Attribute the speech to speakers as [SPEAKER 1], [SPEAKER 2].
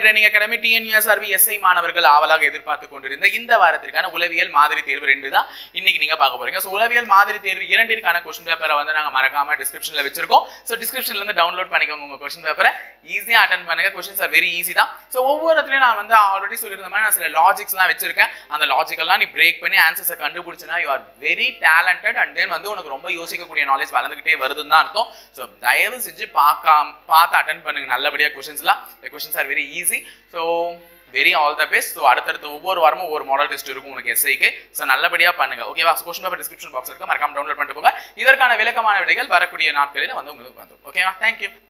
[SPEAKER 1] Training academy TNUSRB SI மாணவர்கள் ஆவலாக எதிர்பார்த்து கொண்டிருந்த இந்த வாரத்திற்கான உளவியல் மாதிரி தேர்வு 2 தான் இன்னைக்கு நீங்க பார்க்க போறீங்க. ஸோ உளவியல் மாதிரி தேர்வு 2ற்கான கொஸ்டின் பேப்பரை வந்து நாங்க மறக்காம டிஸ்கிரிப்ஷன்ல வச்சிருக்கோம். ஸோ டிஸ்கிரிப்ஷன்ல இருந்து டவுன்லோட் பண்ணிக்கோங்க உங்க கொஸ்டின் பேப்பரை, ஈஸியா அட்டன் பண்ணுங்க. கொஸ்டின்ஸ் ஆர் வெரி ஈஸி தான். ஸோ ஒவ்வொருத்திலையும் நான் வந்து ஆல்ரெடி சொல்லியிருந்த மாதிரி நான் சில லாஜிக்ஸ்லாம் வச்சிருக்கேன். அந்த லாஜிக்கெல்லாம் நீ பிரேக் பண்ணி ஆன்சர்ஸை கண்டுபிடிச்சினா you are very talented and then வந்து உனக்கு ரொம்ப யோசிக்கக்கூடிய நாலேஜ் வளர்ந்துகிட்டே வருதுன்னு தான் அர்த்தம். ஸோ தயவு செஞ்சு பார்த்து அட்டன் பண்ணுங்க நல்லபடியா. questions are very easy. So very all the best. So அடுத்தடுத்து ஒவ்வொரு வாரமும் ஒவ்வொரு மாடல் டெஸ்ட் இருக்கும் உங்களுக்கு எஸ்ஐக்கு. ஸோ நல்லபடியா பண்ணுங்க. ஓகேவா? கொஸ்டின் பேப்பர் டிஸ்கிரிப்ஷன் பாக்ஸ் இருக்கு, மறக்காம டவுன்லோட் பண்ணிட்டு போங்க. இதற்கான விளக்கமான விடைகள் வரக்கூடிய நாட்களில் வந்து உங்களுக்கு வந்துடும். ஓகேவா? தேங்க்யூ.